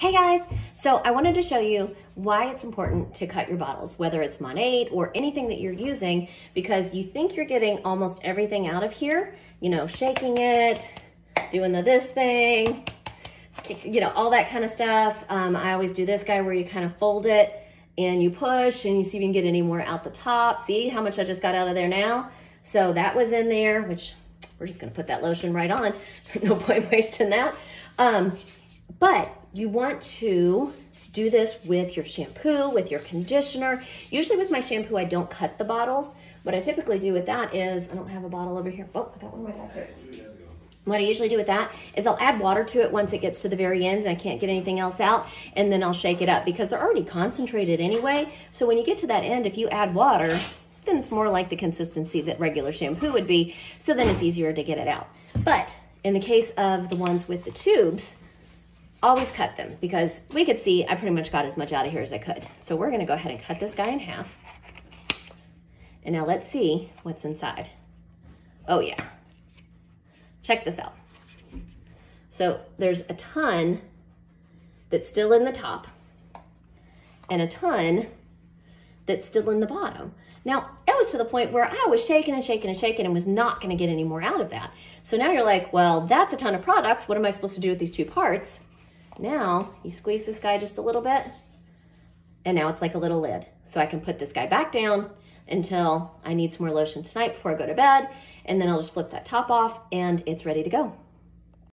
Hey guys, so I wanted to show you why it's important to cut your bottles, whether it's Monat or anything that you're using, because you think you're getting almost everything out of here, you know, shaking it, doing this thing, you know, all that kind of stuff. I always do this guy where you kind of fold it and you push and you see if you can get any more out the top. See how much I just got out of there now? So that was in there, which we're just gonna put that lotion right on. No point wasting that. But you want to do this with your shampoo, with your conditioner. Usually with my shampoo, I don't cut the bottles. What I typically do with that is, I don't have a bottle over here. Oh, I got one right back there. What I usually do with that is I'll add water to it once it gets to the very end and I can't get anything else out, and then I'll shake it up because they're already concentrated anyway. So when you get to that end, if you add water, then it's more like the consistency that regular shampoo would be, so then it's easier to get it out. But in the case of the ones with the tubes, always cut them, because we could see I pretty much got as much out of here as I could. So we're gonna go ahead and cut this guy in half. And now let's see what's inside. Oh yeah, check this out. So there's a ton that's still in the top and a ton that's still in the bottom. Now, it was to the point where I was shaking and shaking and shaking and was not gonna get any more out of that. So now you're like, well, that's a ton of products. What am I supposed to do with these two parts? Now you squeeze this guy just a little bit and now it's like a little lid. So I can put this guy back down until I need some more lotion tonight before I go to bed, and then I'll just flip that top off and it's ready to go.